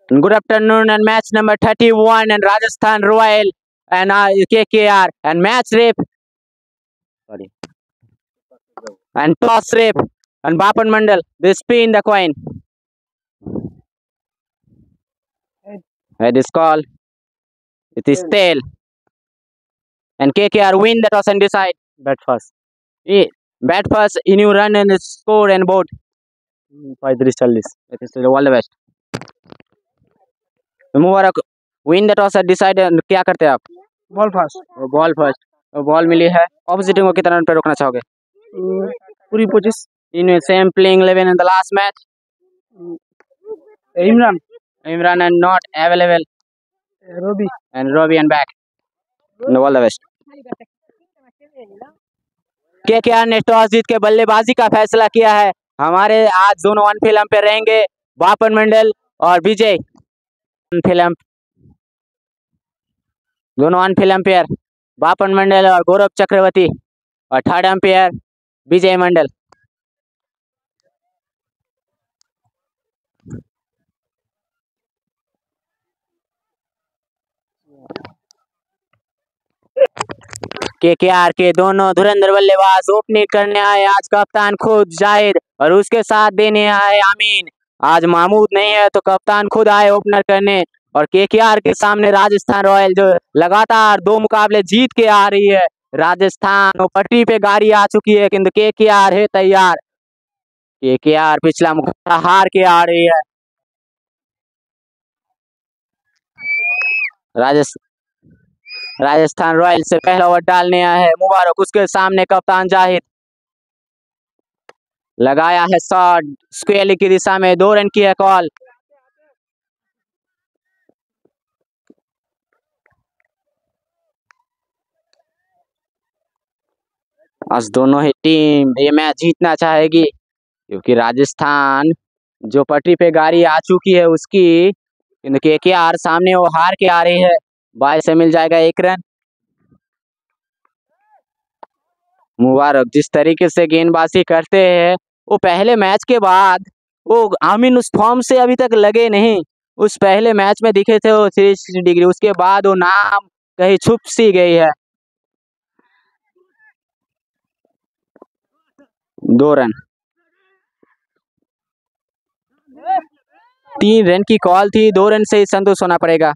Good afternoon and match number 31 and Rajasthan Royal and KKR and match rep. Sorry. And toss rep and Bapan Mandal. They spin the coin. Head is call. It is tail. And KKR win the toss and decide. Bat first. Bat first, new run and score and board. 35-40. It is all the best. Mubarak win the toss decide क्या करते हैं आप? Ball first. Ball first. Ball मिली है opposite team को कितना run पे रोकना चाहोगे? पूरी 25. In same playing 11 in the last match. Imran and not available. Robbie and back. No, all the best. KKR ने टॉस जीत के बल्लेबाजी का फैसला किया है. हमारे आज दोनों ऑन फील्ड पे रहेंगे बापन मंडल और विजय. फिल्म दोनों on field umpire Bapan Mandal और गौरव चक्रवर्ती और third umpire Vijay Mandal. KKR के दोनों धुरंधर बल्लेबाज ओपनिंग करने आए आज कप्तान खुद जाहिर और उसके साथ देने आए आमीन. आज महमूद नहीं है तो कप्तान खुद आए ओपनर करने. और KKR के सामने राजस्थान रॉयल जो लगातार 2 मुकाबले जीत के आ रही है. राजस्थान पटरी पे गाड़ी आ चुकी है किंतु KKR है तैयार. KKR पिछला मुकाबला हार के आ रही है. राजस्थान रॉयल से पहला ओवर डालने आया है मुबारक. उसके सामने कप्तान जाहिद लगाया है शॉट स्क्वेयर की दिशा में. 2 रन की है कॉल. आज दोनों ही टीम ये मैच जीतना चाहेगी क्योंकि राजस्थान जो पटरी पे गाड़ी आ चुकी है उसकी किंतु KKR सामने वो हार के आ रही है. 22 से मिल जाएगा 1 रन. मुबारक जिस तरीके से गेंदबाजी करते हैं वो पहले मैच के बाद वो आमीन उस फॉर्म से अभी तक लगे नहीं. उस पहले मैच में दिखे थे वो 360 डिग्री. उसके बाद वो नाम कहीं छुप सी गई है. 2 रन. 3 रन की कॉल थी. 2 रन से ही संतुष्ट होना पड़ेगा.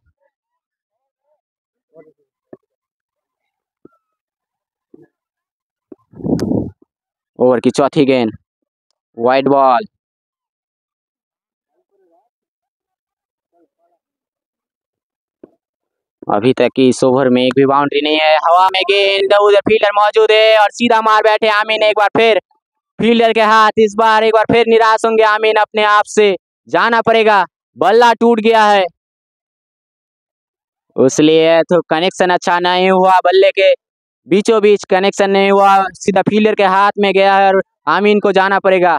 ओवर की चौथी गेंद वाइड बॉल. अभी तक की इस ओवर में एक भी बाउंड्री नहीं है. हवा में गेंद उधर फील्डर मौजूद है और सीधा मार बैठे आमीन. एक बार फिर फील्डर के हाथ. इस बार एक बार फिर निराश होंगे आमीन. अपने आप से जाना पड़ेगा. बल्ला टूट गया है इसलिए तो कनेक्शन अच्छा नहीं हुआ. बल्ले के बीचों बीच कनेक्शन नहीं हुआ. सीधा फील्डर के हाथ में गया है और आमीन को जाना पड़ेगा.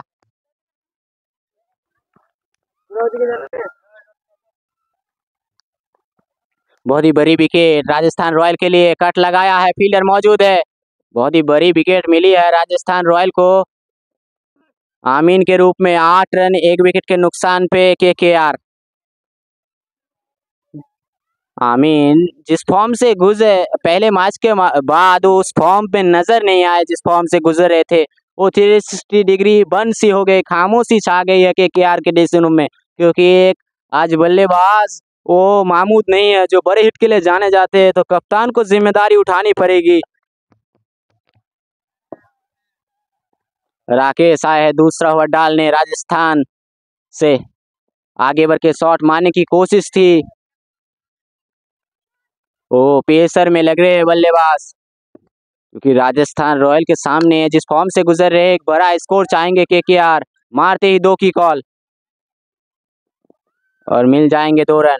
बहुत ही बड़ी विकेट राजस्थान रॉयल के लिए. कट लगाया है फील्डर मौजूद है. बहुत ही बड़ी विकेट मिली है राजस्थान रॉयल को आमीन के रूप में. 8 रन 1 विकेट के नुकसान पे KKR. आमीन जिस फॉर्म से गुजरे पहले मैच के बाद उस फॉर्म पे नजर नहीं आए जिस फॉर्म से गुजर रहे थे. वो 360 डिग्री बंद सी हो गई. खामोशी छा गई है KKR के ड्रेसिंग रूम में क्योंकि एक आज बल्लेबाज वो महमूद नहीं है जो बड़े हिट के लिए जाने जाते हैं. तो कप्तान को जिम्मेदारी उठानी पड़ेगी. राकेश आए है दूसरा ओवर डालने. राजस्थान से आगे बढ़ के शॉट मारने की कोशिश थी. ओ पेसर में लग रहे हैं बल्लेबाज क्योंकि राजस्थान रॉयल के सामने जिस फॉर्म से गुजर रहे एक बड़ा स्कोर चाहेंगे KKR. मारते ही 2 की कॉल और मिल जाएंगे 2 रन.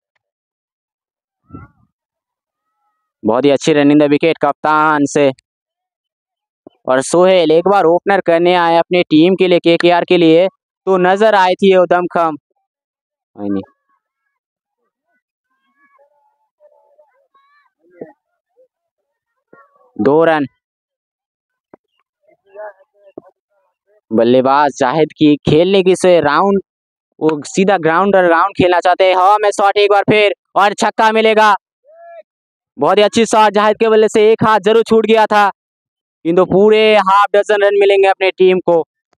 बहुत ही अच्छी रनिंग द विकेट कप्तान से. और सोहेल एक बार ओपनर करने आए अपने टीम के लिए KKR के लिए तो नजर आई थी वो दमखम. 2 रन. बल्लेबाज जाहिद की खेलने की से राउंड वो सीधा राउंड खेलना चाहते हैं। हवा में शॉट एक बार फिर और छक्का मिलेगा। बहुत ही अच्छी शॉट, जाहिद के बल्ले से एक हाथ जरूर छूट गया था, किंतु पूरे हाफ डजन रन मिलेंगे अपने टीम को।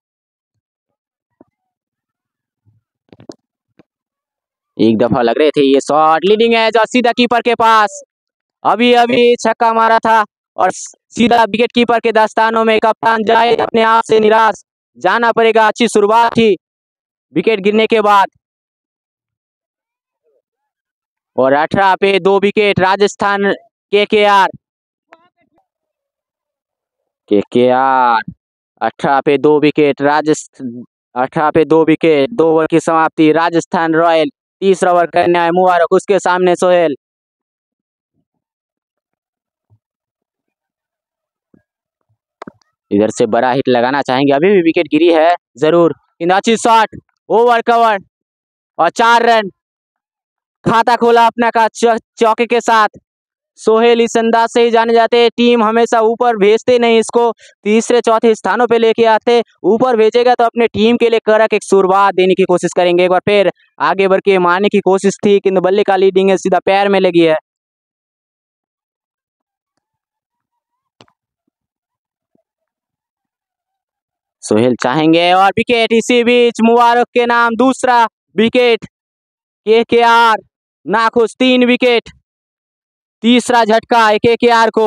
एक दफा लग रहे थे ये शॉट, लीडिंग एज और सीधा कीपर के पास, अभी अभी छक्का मारा था और सीधा विकेट कीपर के दस्तानों में। कप्तान जाहिद अपने आप से निराश, जाना पड़ेगा। अच्छी शुरुआत थी विकेट गिरने के बाद। और 18 पे 2 विकेट राजस्थान केकेआर 18 पे 2 विकेट 18 पे 2 विकेट, 2 ओवर की समाप्ति। राजस्थान रॉयल तीसरा ओवर करने आए, मुबारक उसके सामने सोहेल। इधर से बड़ा हिट लगाना चाहेंगे, अभी भी विकेट गिरी है जरूर। इन अच्छी शॉट, ओवर कवर और 4 रन, खाता खोला अपना का चौके के साथ। सोहेल इस अंदाज से ही जाने जाते हैं, टीम हमेशा ऊपर भेजते नहीं, इसको तीसरे चौथे स्थानों पे लेके आते। ऊपर भेजेगा तो अपने टीम के लिए कड़क एक शुरुआत देने की कोशिश करेंगे। एक बार फिर आगे बढ़ के मारने की कोशिश थी, किंतु बल्ले का लीडिंग है, सीधा पैर में लगी है। सोहेल चाहेंगे और विकेट, इसी बीच मुबारक के नाम दूसरा विकेट। केकेआर नाखुश, 3 विकेट, तीसरा झटका केकेआर को।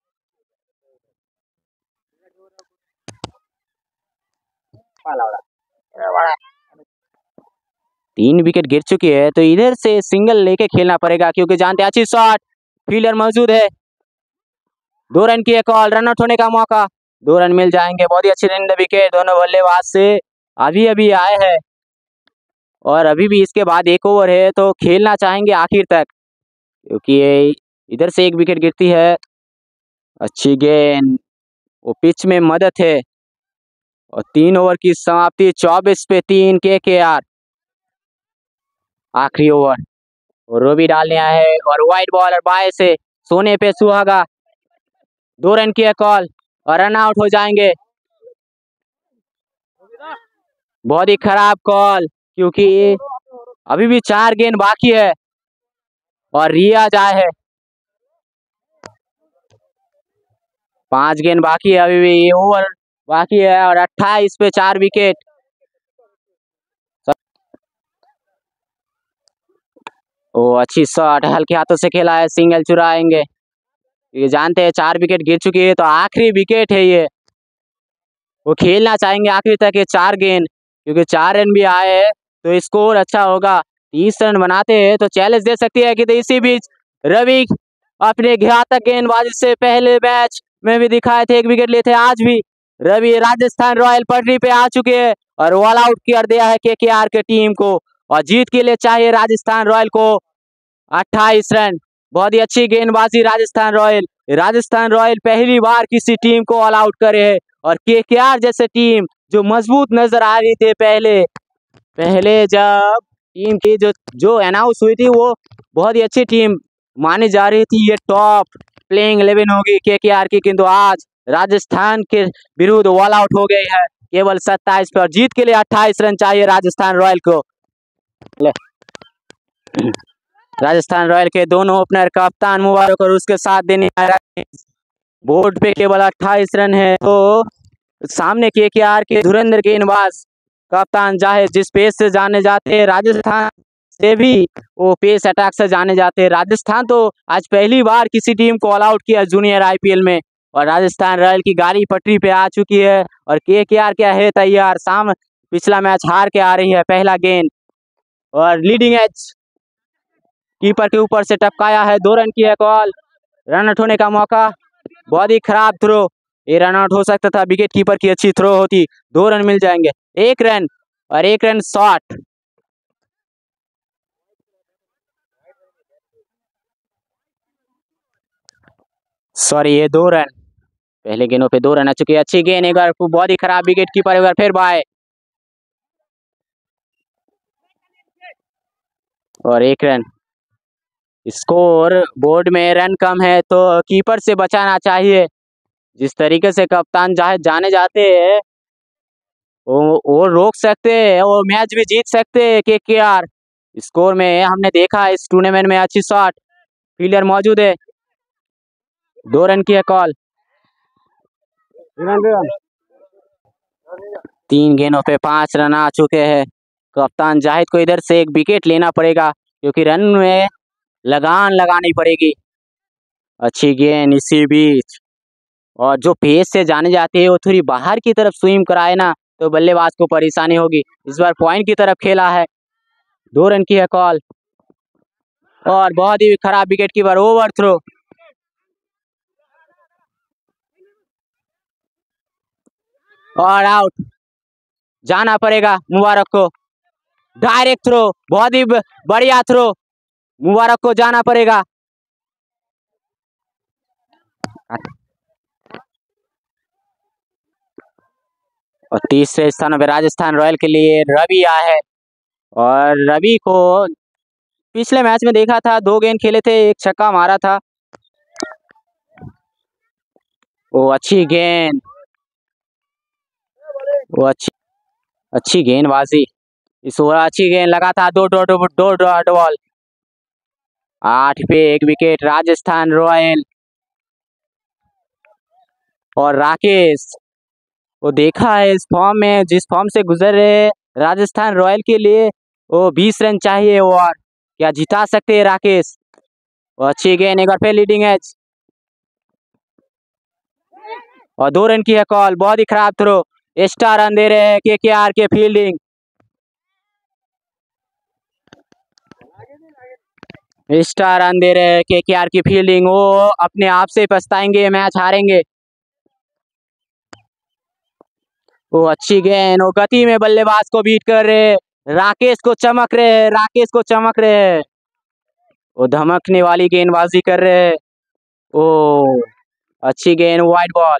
तीन विकेट गिर चुकी है, तो इधर से सिंगल लेके खेलना पड़ेगा, क्योंकि जानते हैं अच्छी शॉट, फील्डर मौजूद है। 2 रन की एक कॉल, रन आउट होने का मौका, 2 रन मिल जाएंगे। बहुत ही अच्छी रन विकेट दोनों बल्लेबाज से अभी अभी आए हैं, और अभी भी इसके बाद 1 ओवर है, तो खेलना चाहेंगे आखिर तक, क्योंकि इधर से 1 विकेट गिरती है। अच्छी गेंद, वो पिच में मदद है, और 3 ओवर की समाप्ति, 24 पे 3 केकेआर। आखिरी ओवर, और वो भी डालने आया है, और वाइड बॉलर बाय से सोने पे सुहागा। 2 रन की है कॉल और रन आउट हो जाएंगे। बहुत ही खराब कॉल, क्योंकि अभी भी 4 गेंद बाकी है और रिया जाए है। 5 गेंद बाकी है, अभी भी ये ओवर बाकी है, और 28 पे 4 विकेट। ओ अच्छी शॉट, हल्के हाथों से खेला है, सिंगल चुराएंगे। ये जानते हैं 4 विकेट गिर चुकी है, तो आखिरी विकेट है ये, वो खेलना चाहेंगे आखिर तक ये 4 गेंद, क्योंकि 4 रन भी आए हैं तो स्कोर अच्छा होगा। 30 रन बनाते हैं तो चैलेंज दे सकती है कि। तो इसी बीच रवि अपने घातक गेंदबाजी से पहले मैच में भी दिखाए थे, 1 विकेट लिए थे, आज भी रवि राजस्थान रॉयल पटरी पे आ चुके हैं और ऑल आउट कर दिया है केकेआर के टीम को, और जीत के लिए चाहिए राजस्थान रॉयल को 28 रन। बहुत ही अच्छी गेंदबाजी राजस्थान रॉयल पहली बार किसी टीम को ऑल आउट करे है, और केकेआर जैसे टीम जो मजबूत नजर आ रही थी पहले जब टीम की जो अनाउंस हुई थी, वो बहुत ही अच्छी टीम मानी जा रही थी, ये टॉप प्लेइंग 11 होगी केकेआर की, किंतु आज राजस्थान के विरुद्ध ऑल आउट हो गई है केवल 27 पर। जीत के लिए 28 रन चाहिए राजस्थान रॉयल को। राजस्थान रॉयल के दोनों ओपनर कप्तान मुबारक और उसके साथ देने बोर्ड पे केवल 28 रन है, तो सामने केकेआर के धुरंधर गेंदबाज कप्तान जाहिद जिस पेस से जाने जाते हैं, राजस्थान से भी वो पेस अटैक से जाने जाते हैं। राजस्थान तो आज पहली बार किसी टीम को ऑल आउट किया जूनियर आईपीएल में, और राजस्थान रॉयल की गाड़ी पटरी पे आ चुकी है, और केकेआर क्या है तैयार। पिछला मैच हार के आ रही है, पहला गेंद और लीडिंग एज कीपर के ऊपर से टपकाया है, 2 रन की है कॉल, रन आउट होने का मौका। बहुत ही खराब थ्रो, ये रन आउट हो सकता था, विकेट कीपर की अच्छी थ्रो होती, 2 रन मिल जाएंगे। 1 रन और 1 रन शॉट, सॉरी ये 2 रन, पहले गेंदों पे 2 रन आ चुके हैं। अच्छी गेंद, एक बार बहुत ही खराब विकेट कीपर, एक बार फिर बाय, और 1 रन। स्कोर बोर्ड में रन कम है, तो कीपर से बचाना चाहिए। जिस तरीके से कप्तान जाने जाते हैं वो रोक सकते हैं, वो मैच भी जीत सकते हैं केकेआर। स्कोर में हमने देखा इस टूर्नामेंट में अच्छी शॉट, फील्डर मौजूद है। 2 रन की है कॉल। 3 गेंदों पे 5 रन आ चुके हैं। कप्तान जाहिद को इधर से एक विकेट लेना पड़ेगा क्योंकि रन में लगान लगानी पड़ेगी। अच्छी गेंद इसी बीच, और जो पेस से जाने जाते हैं वो थोड़ी बाहर की तरफ स्विम कराए ना तो बल्लेबाज को परेशानी होगी। इस बार पॉइंट की तरफ खेला है। 2 रन की है कॉल, और बहुत ही खराब विकेट कीपर, ओवर थ्रो। और आउट, जाना पड़ेगा मुबारक को। डायरेक्ट थ्रो, बहुत ही बढ़िया थ्रो, मुबारक को जाना पड़ेगा। और तीसरे स्थान पे राजस्थान रॉयल के लिए रवि आया है, और रवि को पिछले मैच में देखा था, 2 गेंद खेले थे, 1 छक्का मारा था। वो अच्छी गेंद, वो अच्छी गेंदबाजी इस ओवर, अच्छी गेंद लगातार 2 डॉट बॉल। 8 पे 1 विकेट राजस्थान रॉयल। और राकेश, वो देखा है इस फॉर्म में, जिस फॉर्म से गुजर रहे राजस्थान रॉयल के लिए, वो 20 रन चाहिए और क्या जिता सकते हैं राकेश। अच्छी गेंद, एक बार फिर लीडिंग एज, और 2 रन की है कॉल। बहुत ही खराब थ्रो, एक्स्ट्रा रन दे रहे हैं केकेआर के फील्डिंग। एक्स्ट्रा रन दे रहे हैं केकेआर की फील्डिंग, वो अपने आप से पछताएंगे, मैच हारेंगे। वो अच्छी गेंद, वो गति में बल्लेबाज को बीट कर रहे, राकेश को चमक रहे हैं, राकेश को चमक रहे हैं, वो धमकने वाली गेंदबाजी कर रहे हैं। ओ अच्छी गेंद, वाइड बॉल।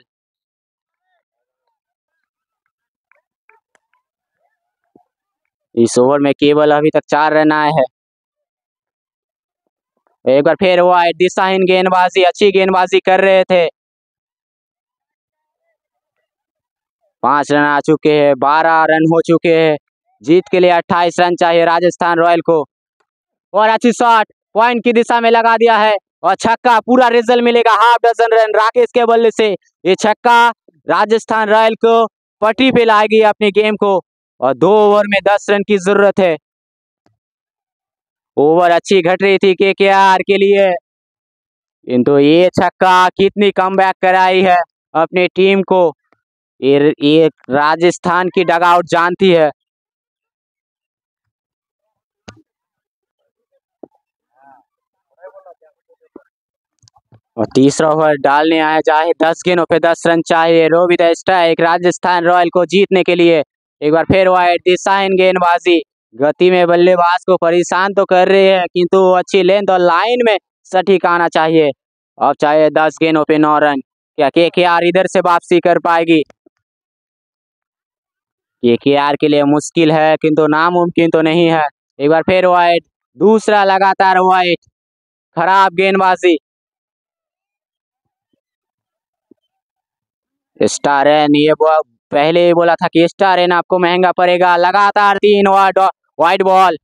इस ओवर में केवल अभी तक 4 रन आए हैं। एक बार फिर वाइड, दिशाहीन गेंदबाजी, अच्छी गेंदबाजी कर रहे थे। 5 रन आ चुके हैं, 12 रन हो चुके हैं। जीत के लिए 28 रन चाहिए राजस्थान रॉयल को। और अच्छी शॉट, पॉइंट की दिशा में लगा दिया है, और छक्का, पूरा रिजल्ट मिलेगा, हाफ डजन रन राकेश के बल्ले से। ये छक्का राजस्थान रॉयल को पटरी पे लाएगी अपनी गेम को, और 2 ओवर में 10 रन की जरूरत है। ओवर अच्छी घट रही थी केकेआर के लिए, किंतु ये छक्का कितनी कमबैक कराई है अपनी टीम को, ये राजस्थान की डगआउट जानती है। और तीसरा ओवर डालने आया जाए, 10 गेंदों पे 10 रन चाहिए। रोहित स्ट्राइक राजस्थान रॉयल को जीतने के लिए। एक बार फिर वाइड, दिशाहीन गेंदबाजी, गति में बल्लेबाज को परेशान तो कर रहे हैं, किंतु अच्छी लेंथ और लाइन में सटीक आना चाहिए। अब चाहिए 10 गेंदों पे 9 रन। क्या केकेआर इधर से वापसी कर पाएगी? केकेआर के लिए मुश्किल है, किंतु नामुमकिन तो नहीं है। एक बार फिर वाइड, दूसरा लगातार वाइड, खराब गेंदबाजी। स्टार रन, ये पहले ही बोला था कि स्टार रन आपको महंगा पड़ेगा। लगातार 3 वाइड बॉल,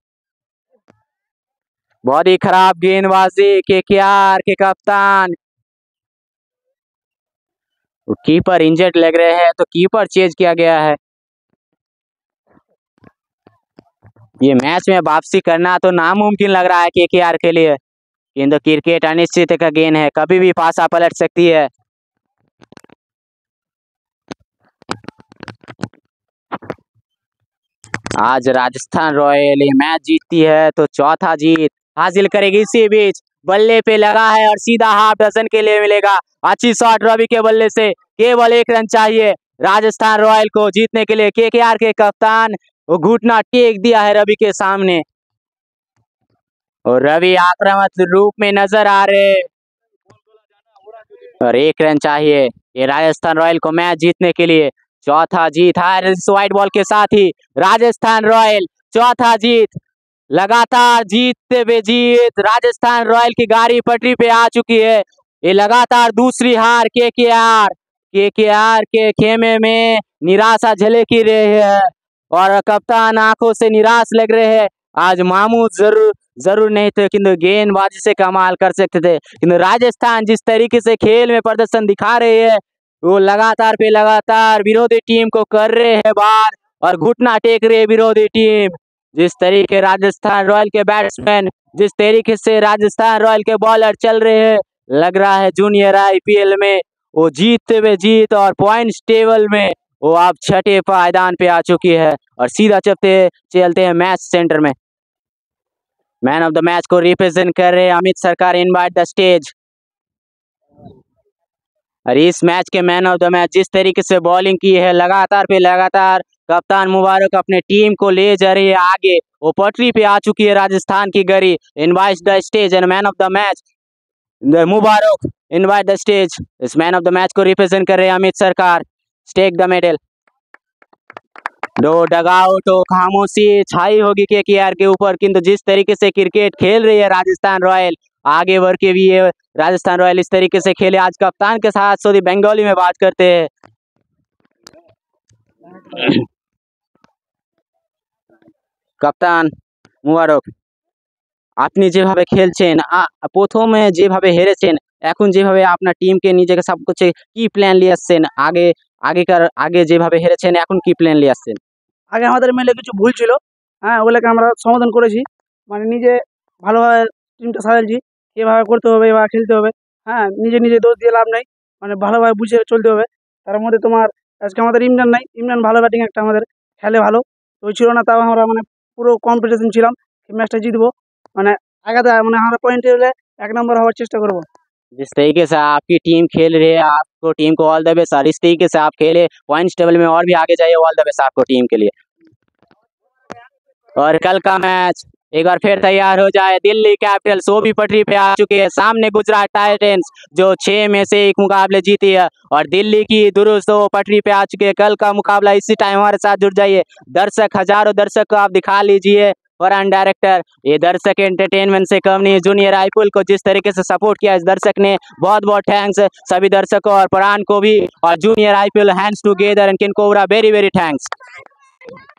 बहुत ही खराब गेंदबाजी केकेआर के कप्तान। कीपर इंजर्ड लग रहे हैं, तो कीपर चेंज किया गया है। ये मैच में वापसी करना तो नामुमकिन लग रहा है केकेआर के लिए, किंतु क्रिकेट अनिश्चित का गेम है, कभी भी पासा पलट सकती है। आज राजस्थान रॉयल ये मैच जीतती है तो चौथा जीत हासिल करेगी। इसी बीच बल्ले पे लगा है और सीधा हाफ डजन के लिए मिलेगा। अच्छी शॉट रवि के बल्ले से, केवल 1 रन चाहिए राजस्थान रॉयल को जीतने के लिए। केकेआर के कप्तान वो घुटना टेक दिया है रवि के सामने, और रवि आक्रामक रूप में नजर आ रहे, और 1 रन चाहिए ये राजस्थान रॉयल को मैच जीतने के लिए। चौथा जीत है इस वाइट बॉल के साथ ही राजस्थान रॉयल चौथा जीत, लगातार जीतते हुए जीत, राजस्थान रॉयल की गाड़ी पटरी पे आ चुकी है। ये लगातार दूसरी हार केकेआर केकेआर के खेमे में निराशा झलक ही रही है और कप्तान आंखों से निराश लग रहे हैं। आज महमूद जरूर नहीं थे किंतु गेंदबाजी से कमाल कर सकते थे। किंतु राजस्थान जिस तरीके से खेल में प्रदर्शन दिखा रही है वो लगातार पे लगातार विरोधी टीम को कर रहे हैं बाहर और घुटना टेक रही है विरोधी टीम। जिस तरीके राजस्थान रॉयल के बैट्समैन, जिस तरीके से राजस्थान रॉयल के बॉलर चल रहे हैं, लग रहा है जूनियर आईपीएल में वो जीत और पॉइंट्स टेबल में वो आप छठे पायदान पे आ चुकी है। और सीधा चलते हैं मैच सेंटर में। मैन ऑफ द मैच को रिप्रेजेंट कर रहे हैं अमित सरकार, इनवाइट द स्टेज। और इस मैच के मैन ऑफ द मैच जिस तरीके से बॉलिंग की है, लगातार पे लगातार कप्तान मुबारक अपने टीम को ले जा रही है आगे। वो पटरी पे आ चुकी है राजस्थान की गरी। Invite the stage and man of the match Mubarak, invite the stage. इस मैन ऑफ द मैच को रिप्रेजेंट कर रहे हैं Amit Sarkar. Take the medal. दो डगआउट हो, खामोशी छाई होगी केकेआर के ऊपर, किंतु जिस तरीके से क्रिकेट खेल रही है राजस्थान रॉयल, आगे बढ़ के भी ये राजस्थान रॉयल इस तरीके से खेले। आज कप्तान के साथ सऊदी बंगाली में बात करते हैं। कप्तान মুবারক, আপনি যেভাবে খেলছেন প্রথমে যেভাবে হেরেছেন, এখন যেভাবে আপনার টিমকে নিজেকে সাপোর্ট করছে, কি প্ল্যান নিয়ে আসছেন? আগে যেভাবে হেরেছেন এখন কি প্ল্যান নিয়ে আসছেন? আগে আমাদের মেলে কিছু ভুল ছিল, হ্যাঁ ওগুলোকে আমরা সমাধান করেছি। মানে নিজে ভালোভাবে টিমটা সাজাচ্ছি, এভাবে করতে হবে, এভাবে খেলতে হবে। হ্যাঁ, নিজে দোষ দিয়ে লাভ নেই, মানে ভালোভাবে বুঝে চলতে হবে। তার মধ্যে তোমার আজকে আমাদের ইমরান নাই, ইমরান ভালো ব্যাটিং একটা আমাদের খেলে ভালো, তো ওই ছিল না, তাও আমরা মানে পুরো কম্পিটিশন ছিলাম, এই ম্যাচটা জিতবো। মানে আগাতে মানে আমরা পয়েন্ট টেবিলে 1 নম্বর হওয়ার চেষ্টা করব। जिस तरीके से आपकी टीम खेल रही है, आपको टीम को ऑल द बेस्ट। और इस तरीके से आप खेले पॉइंट्स टेबल में और भी आगे जाइए, ऑल द बेस्ट आपको टीम के लिए। और कल का मैच एक बार फिर तैयार हो जाए। दिल्ली कैपिटल्स वो भी पटरी पे आ चुकी है, सामने गुजरात टाइटंस जो 6 में से 1 मुकाबले जीती है। और दिल्ली की दुरुस्त वो पटरी पे आ चुकी है। कल का मुकाबला इसी टाइम हमारे साथ जुड़ जाइए। दर्शक, हजारों दर्शक को आप दिखा लीजिए। फरहान डायरेक्टर, ये दर्शक एंटरटेनमेंट से कम नहीं। जूनियर आईपीएल को जिस तरीके से सपोर्ट किया इस दर्शक ने, बहुत बहुत थैंक्स सभी दर्शकों और फरहान को भी, और junior IPL hands together and king cobra, very very thanks.